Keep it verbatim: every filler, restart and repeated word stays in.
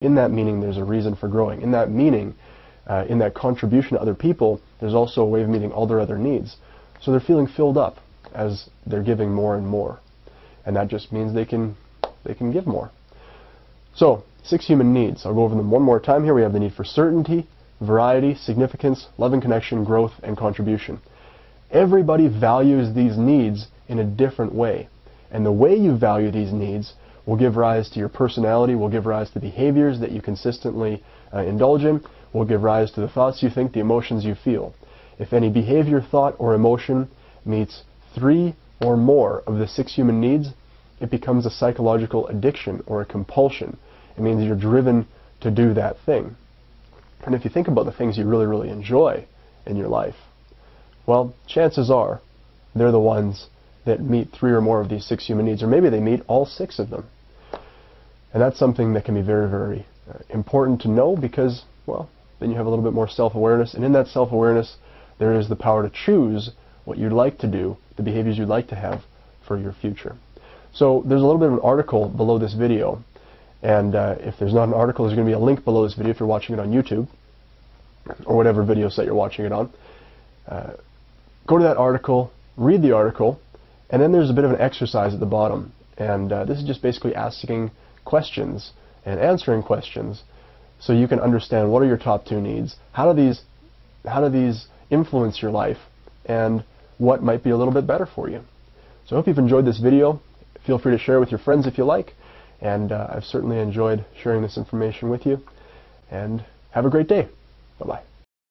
In that meaning, there's a reason for growing. In that meaning, uh, in that contribution to other people, there's also a way of meeting all their other needs. So they're feeling filled up as they're giving more and more. And that just means they can, they can give more. So, six human needs. I'll go over them one more time here. We have the need for certainty, variety, significance, love and connection, growth, and contribution. Everybody values these needs in a different way. And the way you value these needs will give rise to your personality, will give rise to behaviors that you consistently uh, indulge in, will give rise to the thoughts you think, the emotions you feel. If any behavior, thought, or emotion meets three or more of the six human needs, it becomes a psychological addiction or a compulsion. It means you're driven to do that thing. And if you think about the things you really, really enjoy in your life, well, chances are they're the ones that meet three or more of these six human needs, or maybe they meet all six of them. And that's something that can be very, very uh, important to know because, well, then you have a little bit more self-awareness, and in that self-awareness, there is the power to choose what you'd like to do, the behaviors you'd like to have for your future. So there's a little bit of an article below this video, and uh, if there's not an article, there's going to be a link below this video if you're watching it on YouTube, or whatever video site you're watching it on. Uh, go to that article, read the article, and then there's a bit of an exercise at the bottom. And uh, this is just basically asking questions and answering questions so you can understand what are your top two needs, how do these, how do these influence your life, and what might be a little bit better for you. So I hope you've enjoyed this video. Feel free to share it with your friends if you like. And uh, I've certainly enjoyed sharing this information with you. And have a great day. Bye-bye.